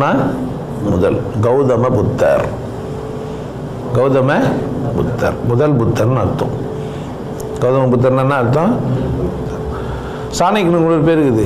கௌனா முதல், கௌதம புத்தர். கௌதம புத்தர் முதல் புத்தர்னு அர்த்தம். கௌதம புத்தர்னா என்ன அர்த்தம்? சாணக்கியனுக்கு ஒரு பேர் இருக்குது,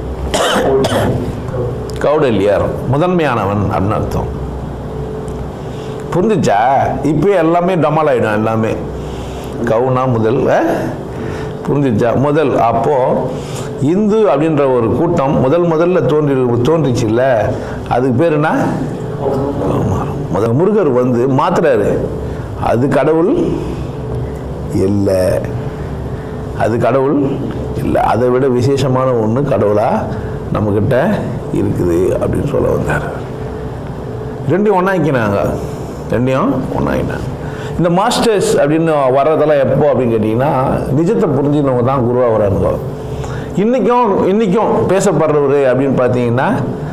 கௌடல்யர், முதன்மையானவன் அப்படின்னு அர்த்தம். புரிஞ்சுச்சா? இப்போ எல்லாமே டமால் ஆகிடும். எல்லாமே கவுனா முதல், புரிஞ்சிச்சா? முதல். அப்போ இந்து அப்படின்ற ஒரு கூட்டம் முதல்ல தோன்றிச்சு இல்லை, அதுக்கு பேர் என்ன? முதல் முருகர் வந்து மாத்துறாரு, அது கடவுள் இல்லை, அது கடவுள் இல்லை, அதை விட விசேஷமான ஒன்று கடவுளாக நம்மக்கிட்ட இருக்குது அப்படின்னு சொல்ல வந்தார். ரெண்டையும் ஒன்றாக்கினாங்க, ரெண்டையும் ஒன்றாக்கினாங்க. இந்த மாஸ்டர்ஸ் அப்படின்னு வர்றதெல்லாம் எப்போ அப்படின்னு கேட்டிங்கன்னா, நிஜத்தை புரிஞ்சுனவங்க தான் குருவாக வராங்க. இன்றைக்கும் பேசப்படுறவர் அப்படின்னு பார்த்தீங்கன்னா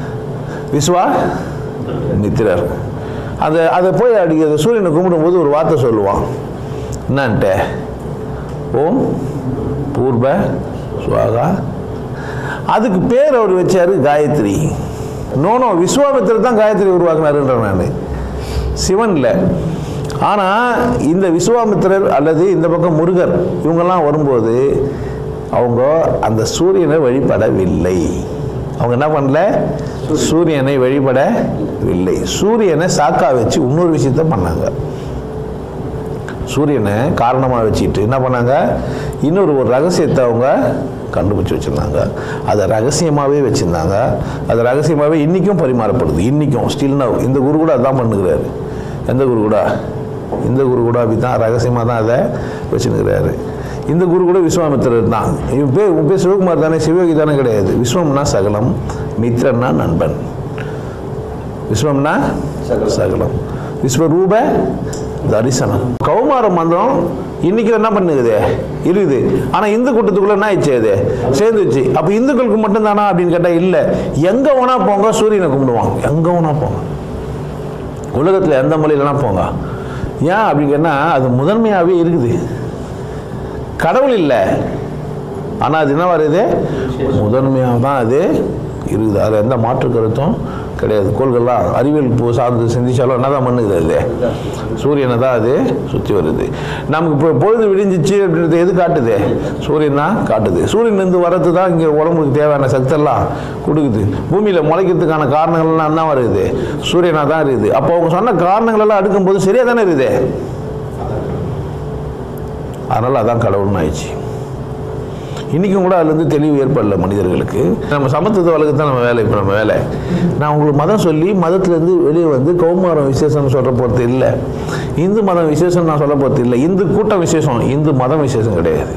விஸ்வாமித்திரர். அதை போய் அடிக்கிறது சூரியனை கும்பிடும்போது ஒரு வார்த்தை சொல்லுவான், என்னன்ட்டு, ஓம் பூர்வ சுவாகா. அதுக்கு பேர் அவர் வச்சாரு காயத்ரி. நோனோ விஸ்வாமித்திரர் தான் காயத்ரி உருவாக்குனாருன்ற நான், சிவன் இல்லை. ஆனால் இந்த விஸ்வாமித்திரர் அல்லது இந்த பக்கம் முருகர் இவங்கெல்லாம் வரும்போது அவங்க அந்த சூரியனை வழிபடவில்லை. அவங்க என்ன பண்ணல? சூரியனை வழிபடவில்லை. சூரியனை சாக்கா வச்சு இன்னொரு விஷயத்த பண்ணாங்க. சூரியனை காரணமாக வச்சுட்டு என்ன பண்ணாங்க? இன்னொரு ரகசியத்தை அவங்க கண்டுபிடிச்சி வச்சுருந்தாங்க. அதை ரகசியமாகவே வச்சுருந்தாங்க. அது ரகசியமாகவே இன்றைக்கும் பரிமாறப்படுது. இன்றைக்கும் ஸ்டில் நவ் இந்த குரு கூட அதான் பண்ணுகிறாரு. எந்த குரு கூட? இந்த குரு கூட அப்படி தான் ரகசியமாக தான் அதை வச்சுருக்கிறாரு. இந்த குரு கூட விஸ்வாமித்திரர் தான். உன் பேர் சிவகுமார் தானே, சிவயோகி தானே? கிடையாது. விஸ்வம்னா சகலம், மித்ரன்னா நண்பன். விஸ்வம்னா சகலம், விஸ்வரூப தரிசனம். கௌமார மந்திரம் இன்னைக்கு என்ன பண்ணுது இருக்குது. ஆனால் இந்து கூட்டத்துக்குள்ள என்ன ஆயிடுச்சு? அது சேர்ந்துச்சு. அப்போ இந்துக்களுக்கு மட்டும்தானா அப்படின்னு கேட்டால் இல்லை. எங்கே வேணா போங்க சூரியனை கும்பிடுவாங்க. எங்கே வேணா போங்க, உலகத்தில் எந்த மொழியிலனா போங்க. ஏன் அப்படின்னு கேட்டால் அது முதன்மையாகவே இருக்குது. கடவுள் இல்லை, ஆனால் அது என்ன வருது? முதன்மையாக தான் அது இருக்குது. அதில் எந்த மாற்று கருத்தும் கிடையாது. கோள்கள்லாம் அறிவியல் சார்ந்து சிந்திச்சாலும் என்ன தான் பண்ணுது? அது சூரியனை தான் அது சுற்றி வருது. நமக்கு இப்போ பொழுது விடிஞ்சிச்சு அப்படின்றது எது காட்டுது? சூரியன் தான் காட்டுது. சூரியன்லேருந்து வர்றது தான் இங்கே உடம்புக்கு தேவையான சக்தியெல்லாம் கொடுக்குது. பூமியில் முளைக்கிறதுக்கான காரணங்கள்லாம் என்ன வருது? சூரியனாக தான் இருக்குது. அப்போ அவங்க சொன்ன காரணங்களெல்லாம் அடுக்கும்போது சரியாக தானே இருக்குது. அதனால் அதான் கடவுள்னு ஆயிடுச்சு. இன்றைக்கும் கூட அதுலேருந்து தெளிவு ஏற்படல மனிதர்களுக்கு. நம்ம சமத்துவ வழக்கு தான் நம்ம வேலை. இப்போ நம்ம வேலை நான் உங்களுக்கு மதம் சொல்லி மதத்துலேருந்து வெளியே வந்து கௌமாரம் விசேஷம்னு சொல்கிற போகிறது இல்லை. இந்து மதம் விசேஷம் நான் சொல்ல போகிறது இல்லை. இந்து கூட்டம் விசேஷம், இந்து மதம் விசேஷம் கிடையாது.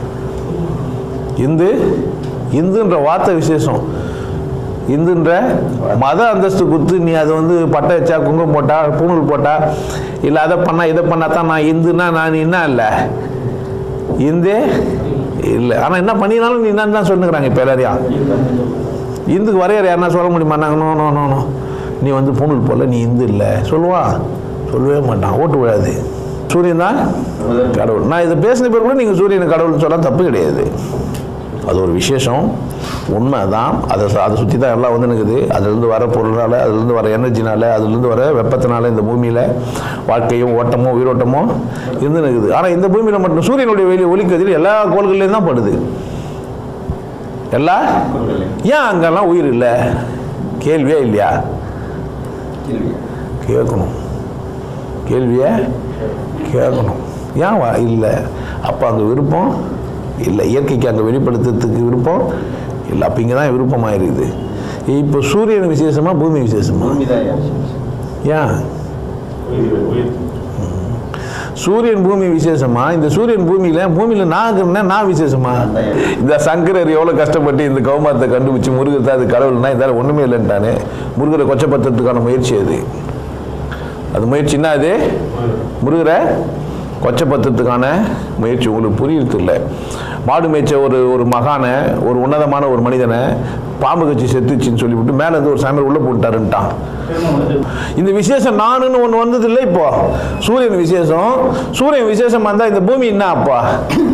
இந்துன்ற வார்த்தை விசேஷம். இந்துன்ற மத அந்தஸ்து கொடுத்து நீ அதை வந்து பட்டை வச்சா, குங்குமம் போட்டா, பூணூல் போட்டா, இல்லை அதை பண்ணா இதை பண்ணா தான் நான் இந்துன்னா நான் என்ன இல்லை இந்தே இல்லை. ஆனால் என்ன பண்ணினாலும் நீ என்னன்னு தான் சொல்லுங்கிறாங்க இப்போ எல்லாரையும். இந்துக்கு வரையறை யாருன்னா சொல்ல முடியுமா? நாங்கள் நோ நோ நோ நோ நீ வந்து பூணூல் போடல, நீ இந்து இல்லை சொல்லுவான்? சொல்லவே மாட்டான். ஓட்டு விழாது. சூரியன் தான் கடவுள். நான் இதை பேசின பேர் கூட நீங்கள் சூரியன் கடவுள்னு சொன்னால் தப்பு கிடையாது. அது ஒரு விசேஷம், உண்மை தான். அதை சுற்றி தான் எல்லாம் வந்து நிற்குது. அதுலேருந்து வர பொருளால், அதுலேருந்து வர எனர்ஜினால், அதுலேருந்து வர வெப்பத்தினால இந்த பூமியில் வாழ்க்கையும் ஓட்டமோ உயிரோட்டமோ இருந்து நிற்குது. ஆனால் இந்த பூமியில் மட்டும் சூரியனுடைய வெளியே ஒளிக்கதில் எல்லா கோள்கள்லேயும் தான் படுது. ஏன் அங்கெல்லாம் உயிர் இல்லை? கேள்வியே இல்லையா? கேட்கணும், கேள்வியை கேட்கணும். ஏன் இல்லை? அப்போ அங்கே விருப்பம் இல்லை. இயற்கைக்கு அங்கே வெளிப்படுத்துறதுக்கு விருப்பம் இல்லை. அப்போ இங்கே தான் விருப்பமாக இருக்குது. இப்போ சூரியன் விசேஷமா பூமி விசேஷமா? ஏன் சூரியன் பூமி விசேஷமா? இந்த சூரியன் பூமியில் நான் விசேஷமா? இந்த சங்கரர் எவ்வளோ கஷ்டப்பட்டு இந்த கௌமாரத்தை கண்டுபிடிச்சு முருகர் தான் அது கடவுள்னா இதால் ஒன்றுமே இல்லைன்ட்டானே. முருகரை கொச்சப்படுத்துறதுக்கான முயற்சி அது முயற்சின்னா அது முருகரை கொச்சப்படுத்துறதுக்கான முயற்சி. உங்களுக்கு புரியுறது இல்லை. மாடு மேய்ச்ச ஒரு மகானை, ஒரு உன்னதமான ஒரு மனிதனை பாம்பு கட்சி செத்துச்சின்னு சொல்லிவிட்டு மேலே இருந்து ஒரு சாமியார் உள்ளே போட்டாருன்ட்டான். இந்த விசேஷம் நானுன்னு ஒன்று வந்தது இல்லை. இப்போ சூரியன் விசேஷம், சூரியன் விசேஷமாக இருந்தால் இந்த பூமி என்ன அப்பா?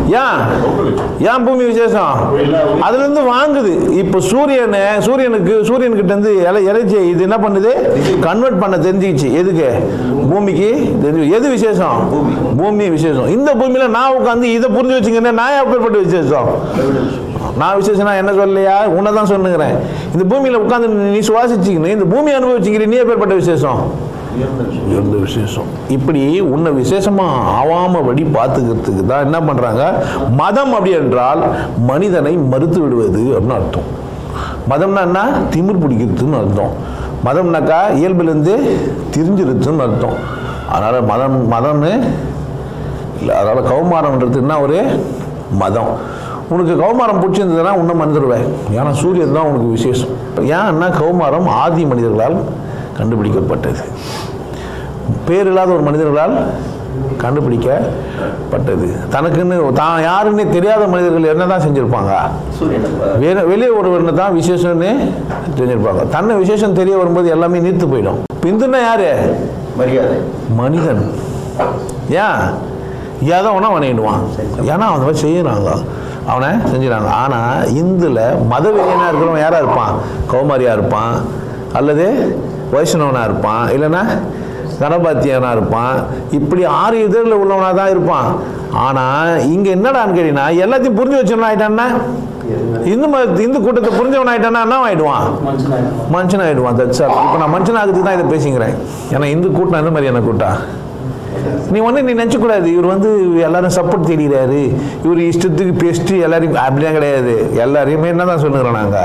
ஏன் பூமி விசேஷம்? அதுல இருந்து வாங்குது. இப்ப சூரியனுக்கிட்ட இருந்து இறைச்சி இது என்ன பண்ணுது? கன்வெர்ட் பண்ண தெரிஞ்சுக்கிச்சு. எதுக்கு? பூமிக்கு தெரிஞ்சு. எது விசேஷம்? பூமி விசேஷம். இந்த பூமியில நான் உட்காந்து இதை புரிஞ்சு வச்சுக்கிறேன். நான் எப்பேற்பட்ட விசேஷம்? நான் விசேஷம் என்ன சொல்லலையா? உன்னதான் சொன்னுங்கிறேன். இந்த பூமியில உட்காந்து நீ சுவாசிச்சுக்கணும், இந்த பூமி அனுபவிச்சுக்கிற நீ எப்பேற்பட்ட விசேஷம்? உயர்ந்த விசேஷம். இப்படி உன்னை விசேஷமா ஆவாமபடி பார்த்துக்கிறதுக்கு தான் என்ன பண்றாங்க? மதம் அப்படி என்றால் மனிதனை மறுத்து விடுவது அப்படின்னு அர்த்தம். மதம்னா என்ன? திமிர் பிடிக்கிறதுன்னு அர்த்தம். மதம்னாக்கா இயல்பிலிருந்து திரிஞ்சிருச்சுன்னு அர்த்தம். அதனால மதம்னு இல்லை. அதனால கௌமாரம்ன்றது என்ன? ஒரு மதம். உனக்கு கௌமாரம் பிடிச்சிருந்ததுன்னா உன்னை மறந்துடுவேன். ஏன்னா சூரியன் தான் உனக்கு விசேஷம். ஏன்னா கௌமாரம் ஆதி மனிதர்களால் கண்டுபிடிக்கப்பட்டது. பேர் இல்லாத ஒரு மனிதர்களால் கண்டுபிடிக்கப்பட்டது. தனக்குன்னு தான் யாருன்னு தெரியாத மனிதர்கள் என்னதான் செஞ்சிருப்பாங்க? வெளியே ஒருவர்னு தான் விசேஷம்னு தெரிஞ்சிருப்பாங்க. தன்னை விசேஷம் தெரிய வரும்போது எல்லாமே நீர்த்து போயிடும். பிந்துன்னா யாரு? மனிதன். ஏன் ஏதோ ஒன்றா வணங்கிடுவான். ஏன்னா அவன் மாதிரி செய்யறாங்க, அவனை செஞ்சுறாங்க. ஆனால் இந்துல மத வெறியனாக இருக்கிறவன் யாராக இருப்பான்? கௌமாரியாக இருப்பான், அல்லது வைஷ்ணவனாக இருப்பான், இல்லைன்னா கணபாத்தியனாக இருப்பான். இப்படி 6 இதழில் உள்ளவனாக தான் இருப்பான். ஆனால் இங்கே என்னடான்னு கேட்டீங்கன்னா எல்லாத்தையும் புரிஞ்சு வச்சவன் ஆகிட்டான்னா, இந்து கூட்டத்தை புரிஞ்சவன் ஆகிட்டான்னா என்ன ஆகிடுவான்? மனுஷன் ஆகிடுவான். That's all. இப்போ நான் மனுஷனாகிறதுக்கு தான் இதை பேசிக்கிறேன். ஏன்னா இந்து கூட்டம் எந்த மாதிரியான கூட்டம்? நீ நினைச்சக்கூடாது இவர் எல்லாரும் சப்போர்ட் தெரிகிறாரு, இவர் இஷ்டத்துக்கு பேசிட்டு எல்லாரையும் அப்படிலாம் கிடையாது. எல்லாரையுமே என்னதான் சொல்லுகிறோம் நாங்க?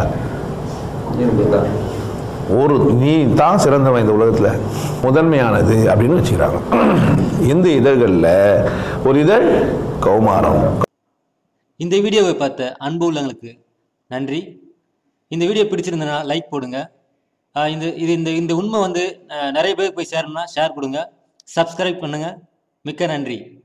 நீ தான் சிறந்தவன் இந்த உலகத்துல, முதன்மையானது அப்படின்னு வச்சுக்கிறாங்க. இந்த இதழ்கள்ல ஒரு இதழ் கௌமாரம். இந்த வீடியோவை பார்த்த அன்பு உள்ளவங்களுக்கு நன்றி. இந்த வீடியோ பிடிச்சிருந்தனா லைக் போடுங்க. இந்த உண்மை நிறைய பேருக்கு போய் சேரணும்னா ஷேர் கொடுங்க. சப்ஸ்கிரைப் பண்ணுங்க. மிக்க நன்றி.